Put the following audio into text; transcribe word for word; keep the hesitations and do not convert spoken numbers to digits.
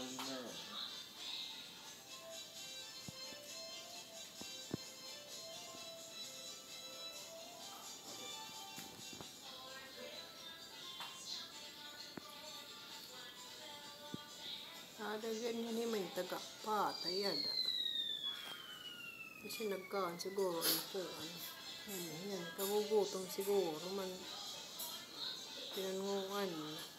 Ada ganyan ni may taga-pata yada. Kasi nagkaan siguro ang puan. Yan, yan. Kagugutom siguro man. Pinanungan.